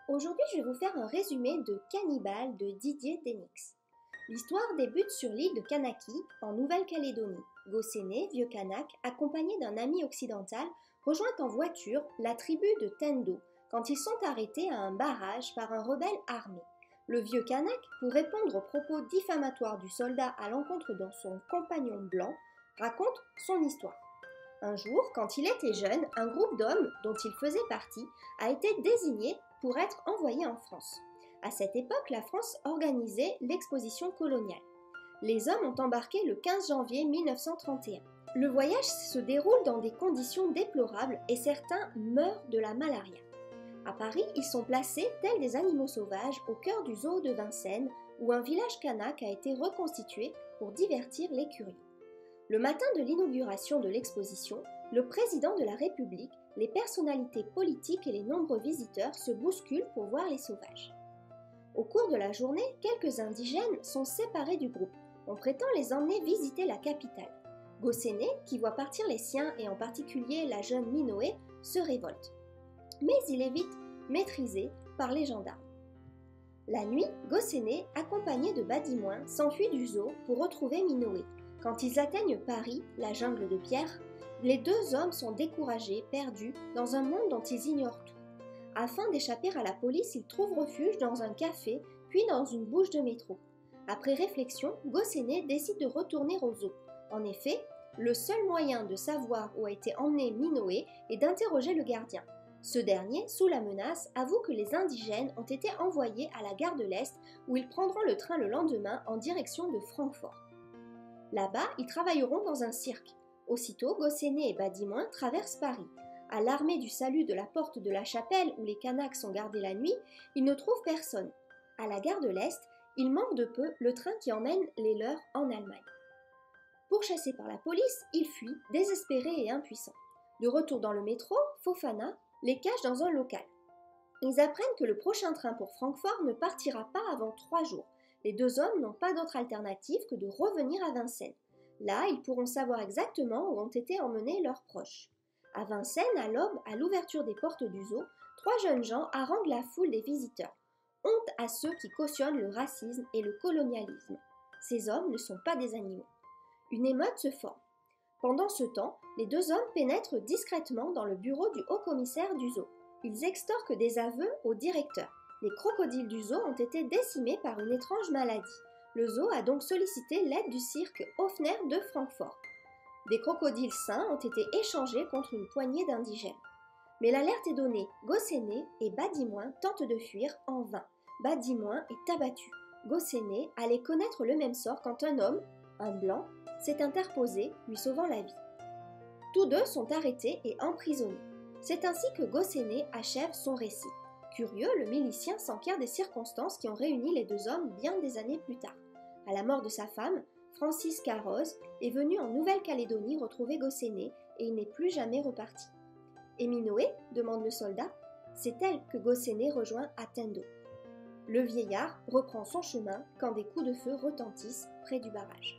Aujourd'hui, je vais vous faire un résumé de Cannibal de Didier Dénix. L'histoire débute sur l'île de Kanaki, en Nouvelle-Calédonie. Gosséné, vieux Kanak, accompagné d'un ami occidental, rejoint en voiture la tribu de Tendo quand ils sont arrêtés à un barrage par un rebelle armé. Le vieux Kanak, pour répondre aux propos diffamatoires du soldat à l'encontre de son compagnon blanc, raconte son histoire. Un jour, quand il était jeune, un groupe d'hommes dont il faisait partie a été désigné pour être envoyé en France. À cette époque, la France organisait l'exposition coloniale. Les hommes ont embarqué le 15 janvier 1931. Le voyage se déroule dans des conditions déplorables et certains meurent de la malaria. À Paris, ils sont placés tels des animaux sauvages au cœur du zoo de Vincennes, où un village kanak a été reconstitué pour divertir les curieux. Le matin de l'inauguration de l'exposition, le président de la République, les personnalités politiques et les nombreux visiteurs se bousculent pour voir les sauvages. Au cours de la journée, quelques indigènes sont séparés du groupe. On prétend les emmener visiter la capitale. Gosséné, qui voit partir les siens et en particulier la jeune Minoé, se révolte. Mais il est vite maîtrisé par les gendarmes. La nuit, Gosséné, accompagné de Badimoin, s'enfuit du zoo pour retrouver Minoé. Quand ils atteignent Paris, la jungle de pierre, les deux hommes sont découragés, perdus, dans un monde dont ils ignorent tout. Afin d'échapper à la police, ils trouvent refuge dans un café, puis dans une bouche de métro. Après réflexion, Gosséné décide de retourner au zoo. En effet, le seul moyen de savoir où a été emmené Minoé est d'interroger le gardien. Ce dernier, sous la menace, avoue que les indigènes ont été envoyés à la gare de l'Est où ils prendront le train le lendemain en direction de Francfort. Là-bas, ils travailleront dans un cirque. Aussitôt, Gosséné et Badimoin traversent Paris. À l'armée du salut de la porte de la chapelle où les Kanaks sont gardés la nuit, ils ne trouvent personne. À la gare de l'Est, il manque de peu le train qui emmène les leurs en Allemagne. Pourchassés par la police, ils fuient, désespérés et impuissants. De retour dans le métro, Fofana les cache dans un local. Ils apprennent que le prochain train pour Francfort ne partira pas avant 3 jours. Les deux hommes n'ont pas d'autre alternative que de revenir à Vincennes. Là, ils pourront savoir exactement où ont été emmenés leurs proches. À Vincennes, à l'aube, à l'ouverture des portes du zoo, 3 jeunes gens haranguent la foule des visiteurs. Honte à ceux qui cautionnent le racisme et le colonialisme. Ces hommes ne sont pas des animaux. Une émeute se forme. Pendant ce temps, les deux hommes pénètrent discrètement dans le bureau du haut-commissaire du zoo. Ils extorquent des aveux au directeur. Les crocodiles du zoo ont été décimés par une étrange maladie. Le zoo a donc sollicité l'aide du cirque Hofner de Francfort. Des crocodiles sains ont été échangés contre une poignée d'indigènes. Mais l'alerte est donnée. Gosséné et Badimoin tentent de fuir en vain. Badimoin est abattu. Gosséné allait connaître le même sort quand un homme, un blanc, s'est interposé, lui sauvant la vie. Tous deux sont arrêtés et emprisonnés. C'est ainsi que Gosséné achève son récit. Curieux, le milicien s'enquiert des circonstances qui ont réuni les deux hommes bien des années plus tard. À la mort de sa femme, Francis Carroz est venu en Nouvelle-Calédonie retrouver Gosséné et il n'est plus jamais reparti. Et Minoé demande le soldat. C'est elle que Gosséné rejoint à Tendo. Le vieillard reprend son chemin quand des coups de feu retentissent près du barrage.